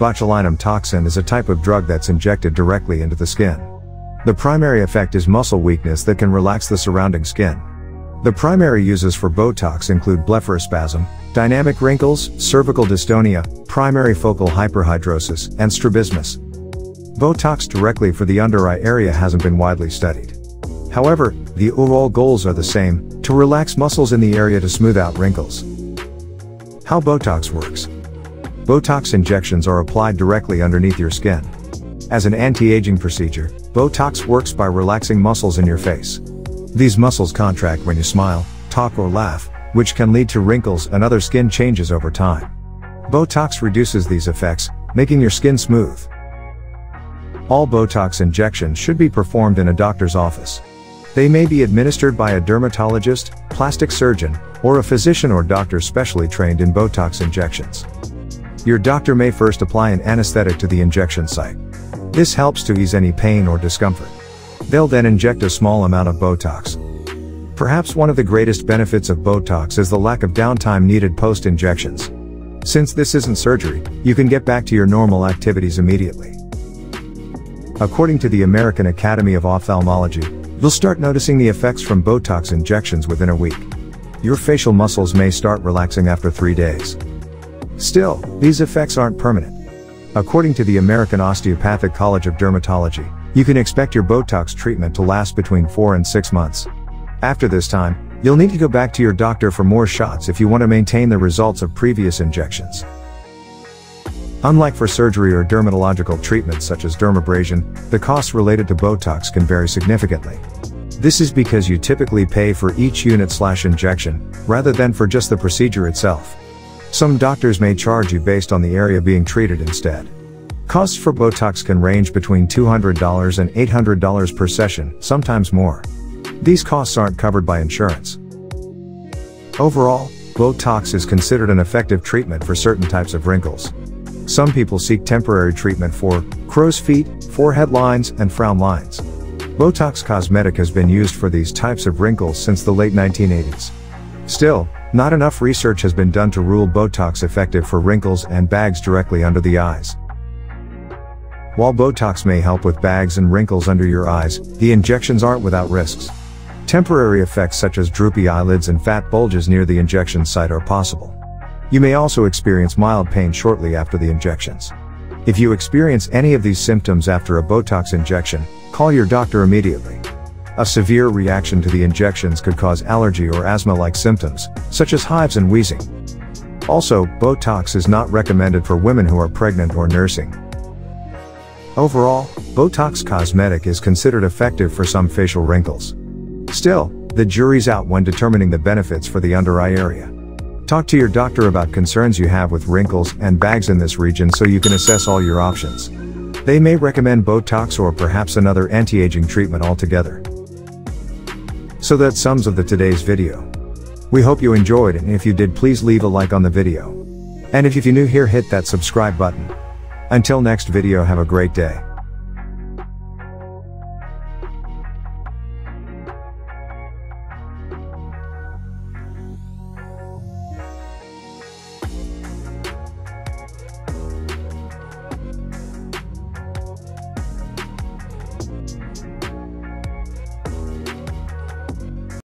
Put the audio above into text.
Botulinum toxin is a type of drug that's injected directly into the skin. The primary effect is muscle weakness that can relax the surrounding skin. The primary uses for Botox include blepharospasm, dynamic wrinkles, cervical dystonia, primary focal hyperhidrosis, and strabismus. Botox directly for the under-eye area hasn't been widely studied. However, the overall goals are the same: to relax muscles in the area to smooth out wrinkles. How Botox works. Botox injections are applied directly underneath your skin. As an anti-aging procedure, Botox works by relaxing muscles in your face. These muscles contract when you smile, talk, or laugh, which can lead to wrinkles and other skin changes over time. Botox reduces these effects, making your skin smooth. All Botox injections should be performed in a doctor's office. They may be administered by a dermatologist, plastic surgeon, or a physician or doctor specially trained in Botox injections. Your doctor may first apply an anesthetic to the injection site. This helps to ease any pain or discomfort. They'll then inject a small amount of Botox. Perhaps one of the greatest benefits of Botox is the lack of downtime needed post-injections. Since this isn't surgery, you can get back to your normal activities immediately. According to the American Academy of Ophthalmology, you'll start noticing the effects from Botox injections within a week. Your facial muscles may start relaxing after 3 days. Still, these effects aren't permanent. According to the American Osteopathic College of Dermatology, you can expect your Botox treatment to last between 4 and 6 months. After this time, you'll need to go back to your doctor for more shots if you want to maintain the results of previous injections. Unlike for surgery or dermatological treatments such as dermabrasion, the costs related to Botox can vary significantly. This is because you typically pay for each unit/injection, rather than for just the procedure itself. Some doctors may charge you based on the area being treated instead. Costs for Botox can range between $200 and $800 per session, sometimes more. These costs aren't covered by insurance. Overall, Botox is considered an effective treatment for certain types of wrinkles. Some people seek temporary treatment for crow's feet, forehead lines, and frown lines. Botox Cosmetic has been used for these types of wrinkles since the late 1980s. Still, not enough research has been done to rule Botox effective for wrinkles and bags directly under the eyes. While Botox may help with bags and wrinkles under your eyes, the injections aren't without risks. Temporary effects such as droopy eyelids and fat bulges near the injection site are possible. You may also experience mild pain shortly after the injections. If you experience any of these symptoms after a Botox injection, call your doctor immediately. A severe reaction to the injections could cause allergy or asthma-like symptoms, such as hives and wheezing. Also, Botox is not recommended for women who are pregnant or nursing. Overall, Botox Cosmetic is considered effective for some facial wrinkles. Still, the jury's out when determining the benefits for the under-eye area. Talk to your doctor about concerns you have with wrinkles and bags in this region so you can assess all your options. They may recommend Botox or perhaps another anti-aging treatment altogether. So that sums up today's video. We hope you enjoyed it, and if you did, please leave a like on the video. And if you're new here, hit that subscribe button. Until next video, have a great day.